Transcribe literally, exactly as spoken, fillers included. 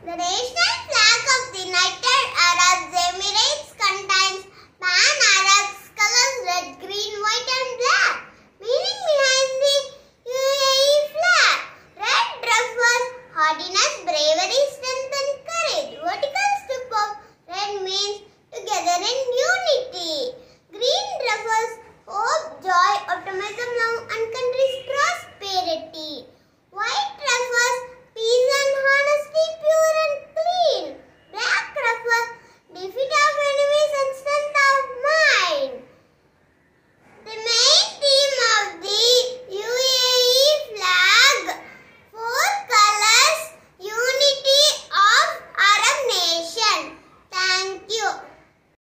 The national flag of the United Arab Emirates contains pan-Arab colors red, green, white and black.